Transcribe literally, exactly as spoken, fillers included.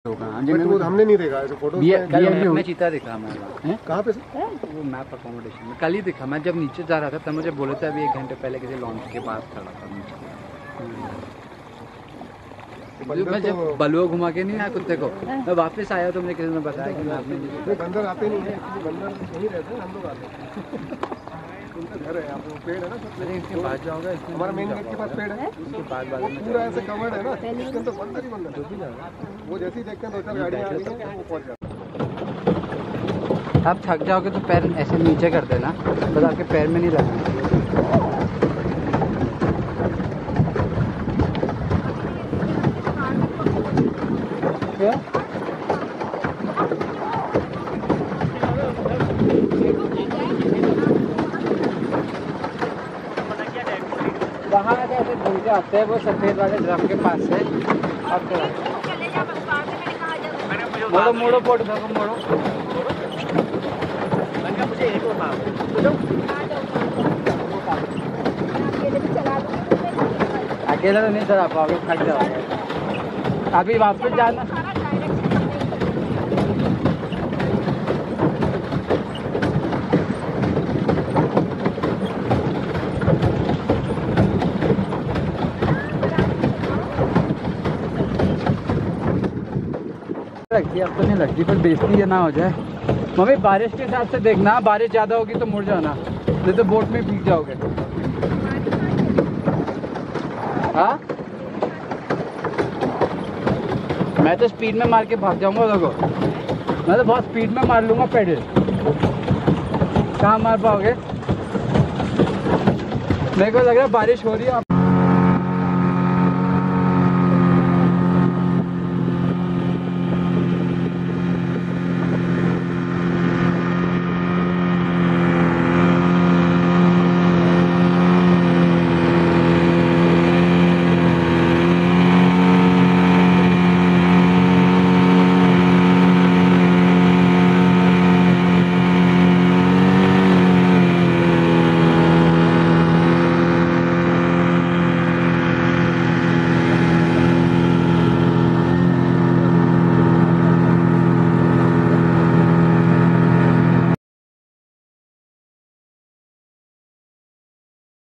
वो हमने नहीं देखा ऐसे फोटो मैं चीता दिखा हमारे कहाँ पे वो मैप अकोमोडेशन में कल ही दिखा। मैं जब नीचे जा रहा था तब मुझे बोले थे अभी एक घंटे पहले किसी लॉन्च के पास खड़ा था नीचे। मैं जब बलुआ घुमा के नहीं आया कुत्ते को, मैं वापस आया तो मुझे किसी ने बताया कि मैं आपने बंदर आते नहीं है, बंदर यहीं रहते हैं, हम लोग आते हैं। उनका घर है, आप पेड़ है ना, अरे इसके बाद जाओगे, हमारा मेन गेट के पास पेड़ है, उसके बाद बाद में पूरा ऐसे कवर्ड है ना, इसके अंदर बंदर ही बंदर है। वो जैसे ही देखते हैं दो चार गाड़ियाँ आ रही हैं वो पहुँच जाते हैं। आप थक जाओगे तो पैर ऐसे नीचे कर देना, बस आपके पैर में नहीं लगना। वहाँ ऐसे घूम के आते हैं वो सफेद वाले ड्रम के पास से। अब मोड़ो मोड़ो पोट देखो मोड़ो। मुझे एक अकेला तो नहीं चला पाओगे, थक जाओगे। अभी वापस जाना लगती है, अब तो नहीं लगती, पर बेइज्जती ना हो जाए। मम्मी बारिश के हिसाब से देखना, बारिश ज़्यादा होगी तो मुड़ जाना, नहीं तो बोट में भीग जाओगे। हाँ मैं तो स्पीड में मार के भाग जाऊंगा देखो, मैं तो बहुत स्पीड में मार लूंगा पेडल। कहाँ मार पाओगे? मेरे को लग रहा है बारिश हो रही है।